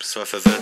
Es war verwirrt.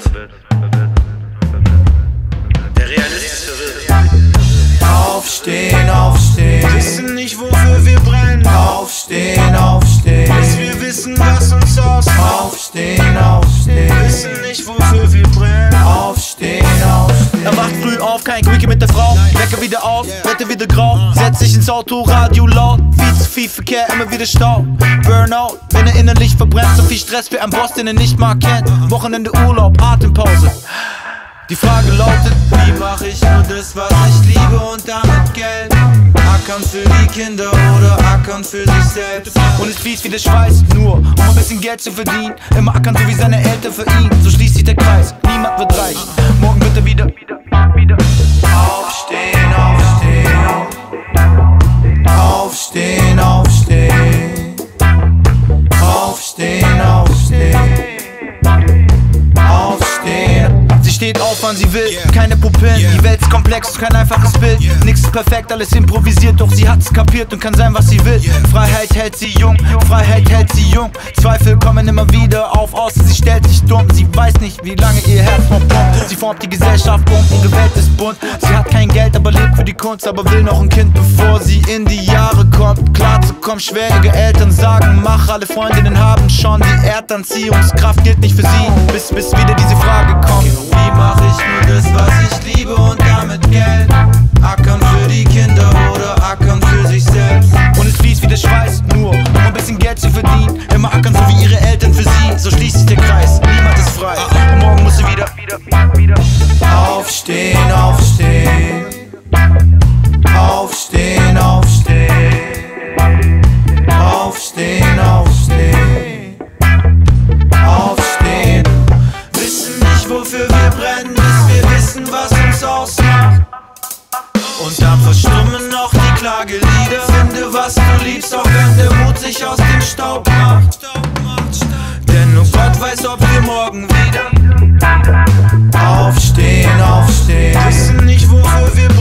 Der Realist ist verwirrt. Aufstehen, aufstehen. Wissen nicht, wofür wir brennen. Aufstehen, aufstehen. Bis wir wissen, was uns ausmacht. Aufstehen, aufstehen. Wissen nicht, wofür wir brennen. Aufstehen, aufstehen. Er wacht früh auf, kein Quickie mit der Frau. Wecker wieder auf, Wetter wieder grau. Setzt sich ins Auto, Radio laut. Viel zu viel Verkehr, immer wieder Stau. Burnout, wenn er innerlich verbrennt. So viel Stress für einen Boss, den er nicht mal kennt. Wochenende Urlaub, Atempause. Die Frage lautet: Wie mach ich nur das, was ich liebe und damit Geld? Ackern für die Kinder oder ackern für sich selbst? Und es fließt wie der Schweiß, nur um ein bisschen Geld zu verdienen. Immer ackern, so wie seine Eltern für ihn. So schließt sich der Kreis, niemand wird reich. Morgen wird er wieder. Aufstehen, aufstehen. Aufstehen, aufstehen. Aufstehen, aufstehen. Aufstehen. Sie steht auf, wann sie will, keine Pupillen. Die Welt ist komplex, kein einfaches Bild. Nix ist perfekt, alles improvisiert, doch sie hat's kapiert und kann sein, was sie will. Freiheit hält sie jung, Freiheit hält sie jung. Zweifel kommen immer wieder auf, außer sie stellt sich dumm. Sie weiß nicht, wie lange ihr Herz noch pumpt. Sie formt die Gesellschaft um, ihre Welt ist bunt. Sie hat kein Geld, aber lebt für die Kunst, aber will noch ein Kind, bevor sie in die Jahre kommt. Klar zu kommen, schwierige Eltern sagen, mach, alle Freundinnen haben schon die Erdanziehungskraft, gilt nicht für sie, bis wieder diese Frage kommt. Wie mach ich nur das, was ich liebe und damit Geld? Ackern für die Kinder oder ackern für sich selbst? Und es fließt wie der Schweiß, nur um ein bisschen Geld zu verdienen. Immer ackern, so wie ihre Eltern für sie. So schließt sich der Kreis, niemand ist frei. Und morgen muss sie wieder. Aufstehen, aufstehen. Aufstehen, aufstehen. Aufstehen, aufstehen. Aufstehen. Wissen nicht, wofür wir brennen, bis wir wissen, was uns ausmacht. Und dann verstummen noch die Klagelieder. Finde, was du liebst, auch wenn der Mut sich aus dem Staub macht. Denn nur Gott weiß, ob wir morgen wieder aufstehen, aufstehen. Wissen nicht, wofür wir brennen.